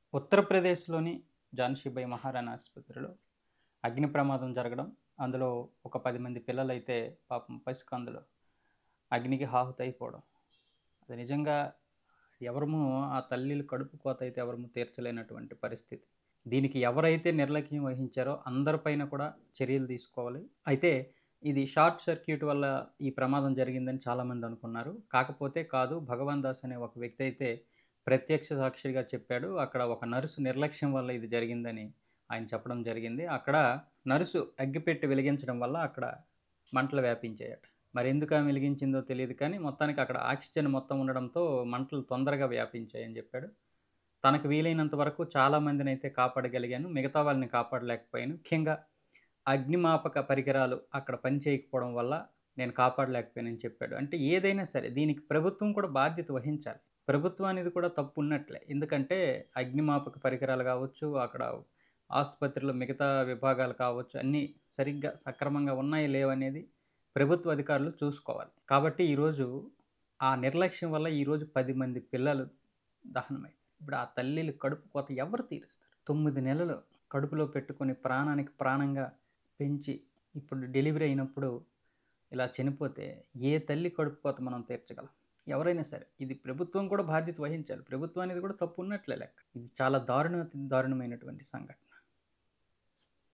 ఉత్తరప్రదేశ్‌లోని ఝాన్సీబాయి మహారాణి ఆసుపత్రిలో అగ్ని ప్రమాదం జరగడం, అందులో ఒక 10 మంది పిల్లలైతే పాపం పసికందులు అగ్నికి ఆహుతైపోవడం. అది నిజంగా ఎవరము ఆ తల్లిల కడుపు కోత అయితే ఎవరము తీర్చలేనటువంటి పరిస్థితి. దీనికి ఎవరైతే నిర్లక్ష్యం వహించారో అందరిపైన కూడా చర్యలు తీసుకోవాలి. అయితే ఇది షార్ట్ సర్క్యూట్ వల్ల ఈ ప్రమాదం జరిగిందని చాలామంది అనుకున్నారు. కాకపోతే కాదు. భగవాన్ దాస్ అనే ఒక వ్యక్తి అయితే ప్రత్యక్ష సాక్షిగా చెప్పాడు. అక్కడ ఒక నర్సు నిర్లక్ష్యం వల్ల ఇది జరిగిందని ఆయన చెప్పడం జరిగింది. అక్కడ నర్సు అగ్గిపెట్టి వెలిగించడం వల్ల అక్కడ మంటలు వ్యాపించాయట. మరెందుకు ఆమె వెలిగించిందో తెలీదు కానీ మొత్తానికి అక్కడ ఆక్సిజన్ మొత్తం ఉండడంతో మంటలు తొందరగా వ్యాపించాయని చెప్పాడు. తనకు వీలైనంత వరకు చాలా మందినైతే కాపాడగలిగాను. మిగతా వాళ్ళని కాపాడలేకపోయాను. ముఖ్యంగా అగ్నిమాపక పరికరాలు అక్కడ పని చేయకపోవడం వల్ల నేను కాపాడలేకపోయానని చెప్పాడు. అంటే ఏదైనా సరే దీనికి ప్రభుత్వం కూడా బాధ్యత వహించాలి. ప్రభుత్వం అనేది కూడా తప్పున్నట్లే. ఎందుకంటే అగ్నిమాపక పరికరాలు కావచ్చు, అక్కడ ఆసుపత్రిలో మిగతా విభాగాలు కావచ్చు, అన్నీ సరిగ్గా సక్రమంగా ఉన్నాయా లేవనేది ప్రభుత్వ అధికారులు చూసుకోవాలి. కాబట్టి ఈరోజు ఆ నిర్లక్ష్యం వల్ల ఈరోజు 10 మంది పిల్లలు దహనమయ్యారు. ఇప్పుడు ఆ తల్లిల కడుపు కోత ఎవరు తీరుస్తారు? 9 నెలలు కడుపులో పెట్టుకొని ప్రాణానికి ప్రాణంగా పెంచి ఇప్పుడు డెలివరీ అయినప్పుడు ఇలా చనిపోతే ఏ తల్లి కడుపు కోత మనం తీర్చగలం? ఎవరైనా సరే. ఇది ప్రభుత్వం కూడా బాధ్యత వహించాలి. ప్రభుత్వం అనేది కూడా తప్పు ఉన్నట్లే లెక్క. ఇది చాలా దారుణమైనటువంటి సంఘటన.